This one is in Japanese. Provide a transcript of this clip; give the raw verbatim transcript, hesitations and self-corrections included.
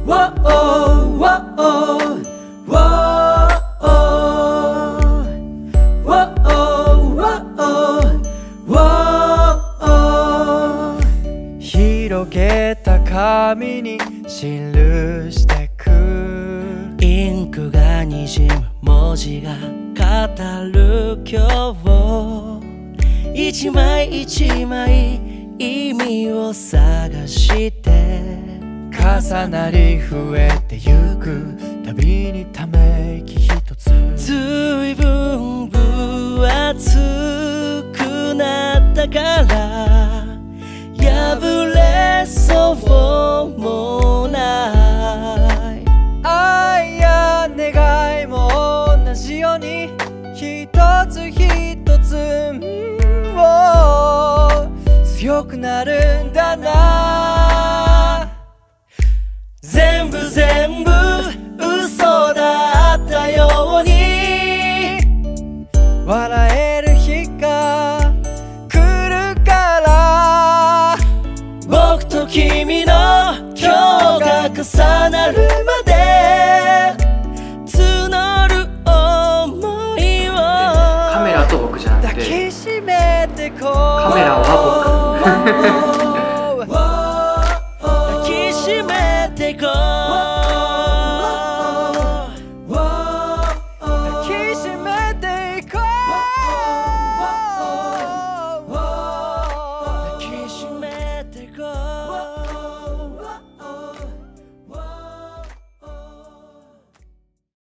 広げた紙に記してくインクがにじむ文字が語る今日一枚一枚意味を探して重なり増えてゆくたびにため息ひとつずいぶん分厚くなったから破れそうもない愛や願いも同じように一つ一つを強くなるんだな全部全部嘘だったように笑える日が来るから僕と君の今日が重なる